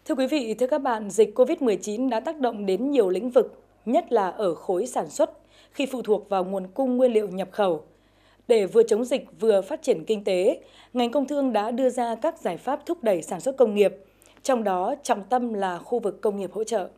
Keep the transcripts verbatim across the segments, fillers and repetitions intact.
Thưa quý vị, thưa các bạn, dịch Covid mười chín đã tác động đến nhiều lĩnh vực, nhất là ở khối sản xuất, khi phụ thuộc vào nguồn cung nguyên liệu nhập khẩu. Để vừa chống dịch vừa phát triển kinh tế, ngành công thương đã đưa ra các giải pháp thúc đẩy sản xuất công nghiệp, trong đó trọng tâm là khu vực công nghiệp hỗ trợ.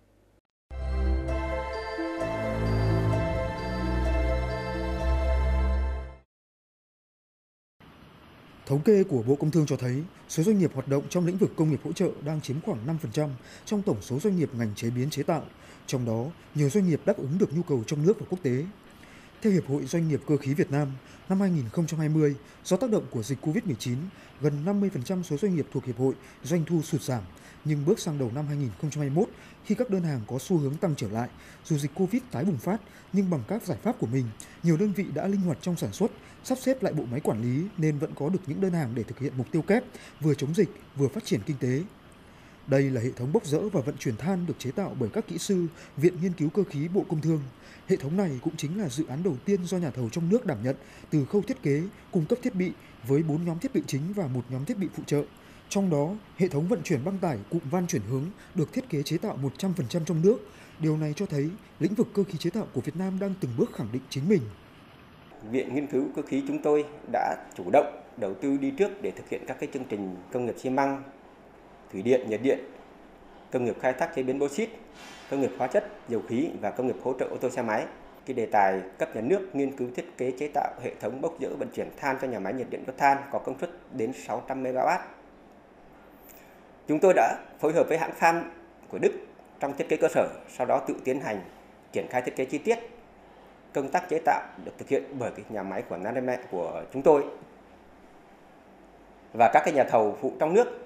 Thống kê của Bộ Công Thương cho thấy, số doanh nghiệp hoạt động trong lĩnh vực công nghiệp hỗ trợ đang chiếm khoảng năm phần trăm trong tổng số doanh nghiệp ngành chế biến chế tạo. Trong đó, nhiều doanh nghiệp đáp ứng được nhu cầu trong nước và quốc tế. Theo Hiệp hội Doanh nghiệp Cơ khí Việt Nam, năm hai nghìn không trăm hai mươi, do tác động của dịch Covid mười chín, gần năm mươi phần trăm số doanh nghiệp thuộc Hiệp hội doanh thu sụt giảm. Nhưng bước sang đầu năm hai nghìn không trăm hai mươi mốt, khi các đơn hàng có xu hướng tăng trở lại, dù dịch Covid tái bùng phát, nhưng bằng các giải pháp của mình, nhiều đơn vị đã linh hoạt trong sản xuất, sắp xếp lại bộ máy quản lý nên vẫn có được những đơn hàng để thực hiện mục tiêu kép, vừa chống dịch, vừa phát triển kinh tế. Đây là hệ thống bốc dỡ và vận chuyển than được chế tạo bởi các kỹ sư Viện Nghiên cứu Cơ khí Bộ Công Thương. Hệ thống này cũng chính là dự án đầu tiên do nhà thầu trong nước đảm nhận từ khâu thiết kế, cung cấp thiết bị với bốn nhóm thiết bị chính và một nhóm thiết bị phụ trợ. Trong đó, hệ thống vận chuyển băng tải cụm van chuyển hướng được thiết kế chế tạo một trăm phần trăm trong nước. Điều này cho thấy lĩnh vực cơ khí chế tạo của Việt Nam đang từng bước khẳng định chính mình. Viện Nghiên cứu Cơ khí chúng tôi đã chủ động đầu tư đi trước để thực hiện các cái chương trình công nghiệp xi măng, thủy điện, nhiệt điện, công nghiệp khai thác chế biến bauxit, công nghiệp hóa chất, dầu khí và công nghiệp hỗ trợ ô tô xe máy. Cái đề tài cấp nhà nước nghiên cứu thiết kế chế tạo hệ thống bốc dỡ vận chuyển than cho nhà máy nhiệt điện đốt than có công suất đến sáu trăm mê ga oát. Chúng tôi đã phối hợp với hãng Phan của Đức trong thiết kế cơ sở, sau đó tự tiến hành triển khai thiết kế chi tiết. Công tác chế tạo được thực hiện bởi cái nhà máy của Naname của chúng tôi và các cái nhà thầu phụ trong nước.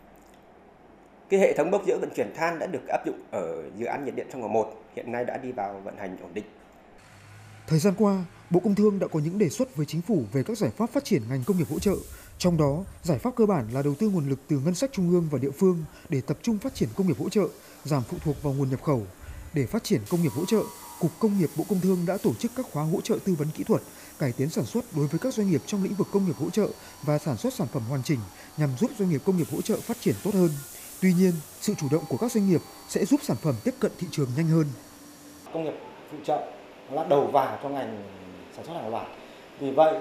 Cái hệ thống bốc dỡ vận chuyển than đã được áp dụng ở dự án nhiệt điện Sông Hồng một, hiện nay đã đi vào vận hành ổn định. Thời gian qua, Bộ Công Thương đã có những đề xuất với chính phủ về các giải pháp phát triển ngành công nghiệp hỗ trợ. Trong đó, giải pháp cơ bản là đầu tư nguồn lực từ ngân sách trung ương và địa phương để tập trung phát triển công nghiệp hỗ trợ, giảm phụ thuộc vào nguồn nhập khẩu. Để phát triển công nghiệp hỗ trợ, Cục Công nghiệp Bộ Công Thương đã tổ chức các khóa hỗ trợ tư vấn kỹ thuật, cải tiến sản xuất đối với các doanh nghiệp trong lĩnh vực công nghiệp hỗ trợ và sản xuất sản phẩm hoàn chỉnh nhằm giúp doanh nghiệp công nghiệp hỗ trợ phát triển tốt hơn. Tuy nhiên, sự chủ động của các doanh nghiệp sẽ giúp sản phẩm tiếp cận thị trường nhanh hơn. Công nghiệp phụ trợ là đầu vào cho ngành sản xuất hàng loạt. Vì vậy,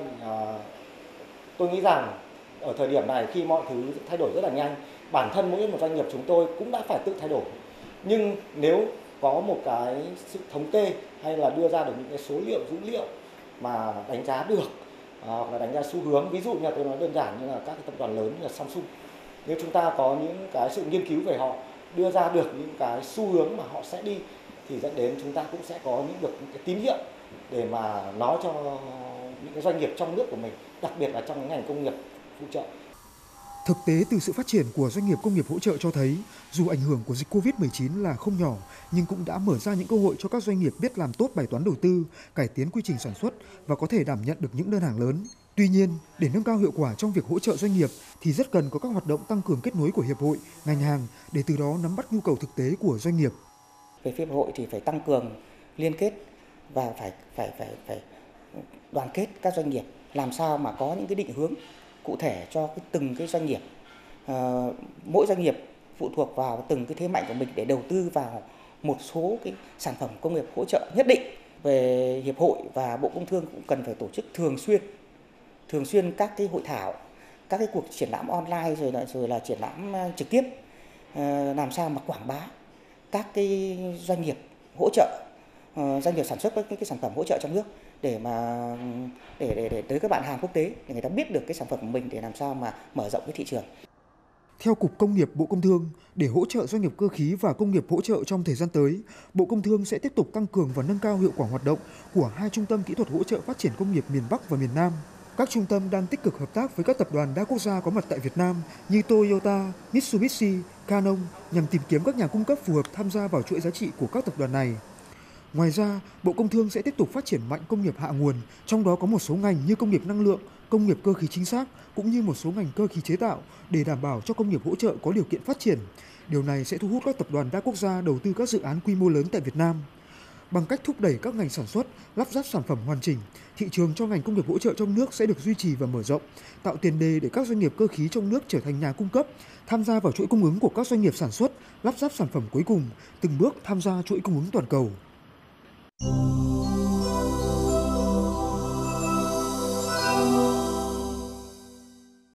tôi nghĩ rằng ở thời điểm này khi mọi thứ thay đổi rất là nhanh, bản thân mỗi một doanh nghiệp chúng tôi cũng đã phải tự thay đổi. Nhưng nếu có một cái sự thống kê hay là đưa ra được những cái số liệu dữ liệu mà đánh giá được hoặc là đánh giá xu hướng, ví dụ như là tôi nói đơn giản như là các cái tập đoàn lớn như là Samsung, nếu chúng ta có những cái sự nghiên cứu về họ, đưa ra được những cái xu hướng mà họ sẽ đi thì dẫn đến chúng ta cũng sẽ có những được những cái tín hiệu để mà nói cho những cái doanh nghiệp trong nước của mình, đặc biệt là trong cái ngành công nghiệp phụ trợ. Thực tế từ sự phát triển của doanh nghiệp công nghiệp hỗ trợ cho thấy, dù ảnh hưởng của dịch Covid mười chín là không nhỏ, nhưng cũng đã mở ra những cơ hội cho các doanh nghiệp biết làm tốt bài toán đầu tư, cải tiến quy trình sản xuất và có thể đảm nhận được những đơn hàng lớn. Tuy nhiên, để nâng cao hiệu quả trong việc hỗ trợ doanh nghiệp thì rất cần có các hoạt động tăng cường kết nối của hiệp hội, ngành hàng để từ đó nắm bắt nhu cầu thực tế của doanh nghiệp. Về phía hiệp hội thì phải tăng cường liên kết và phải phải phải phải đoàn kết các doanh nghiệp, làm sao mà có những cái định hướng cụ thể cho cái từng cái doanh nghiệp. À, mỗi doanh nghiệp phụ thuộc vào từng cái thế mạnh của mình để đầu tư vào một số cái sản phẩm công nghiệp hỗ trợ nhất định. Về hiệp hội và Bộ Công Thương cũng cần phải tổ chức thường xuyên thường xuyên các cái hội thảo, các cái cuộc triển lãm online rồi là rồi là triển lãm trực tiếp, à, làm sao mà quảng bá các cái doanh nghiệp hỗ trợ, uh, doanh nghiệp sản xuất các cái, cái sản phẩm hỗ trợ trong nước để mà để, để để tới các bạn hàng quốc tế để người ta biết được cái sản phẩm của mình để làm sao mà mở rộng cái thị trường. Theo Cục Công nghiệp Bộ Công Thương, để hỗ trợ doanh nghiệp cơ khí và công nghiệp hỗ trợ trong thời gian tới, Bộ Công Thương sẽ tiếp tục tăng cường và nâng cao hiệu quả hoạt động của hai trung tâm kỹ thuật hỗ trợ phát triển công nghiệp miền Bắc và miền Nam. Các trung tâm đang tích cực hợp tác với các tập đoàn đa quốc gia có mặt tại Việt Nam như Toyota, Mitsubishi, Canon nhằm tìm kiếm các nhà cung cấp phù hợp tham gia vào chuỗi giá trị của các tập đoàn này. Ngoài ra, Bộ Công Thương sẽ tiếp tục phát triển mạnh công nghiệp hạ nguồn, trong đó có một số ngành như công nghiệp năng lượng, công nghiệp cơ khí chính xác cũng như một số ngành cơ khí chế tạo để đảm bảo cho công nghiệp hỗ trợ có điều kiện phát triển. Điều này sẽ thu hút các tập đoàn đa quốc gia đầu tư các dự án quy mô lớn tại Việt Nam. Bằng cách thúc đẩy các ngành sản xuất, lắp ráp sản phẩm hoàn chỉnh, thị trường cho ngành công nghiệp hỗ trợ trong nước sẽ được duy trì và mở rộng, tạo tiền đề để các doanh nghiệp cơ khí trong nước trở thành nhà cung cấp, tham gia vào chuỗi cung ứng của các doanh nghiệp sản xuất, lắp ráp sản phẩm cuối cùng, từng bước tham gia chuỗi cung ứng toàn cầu.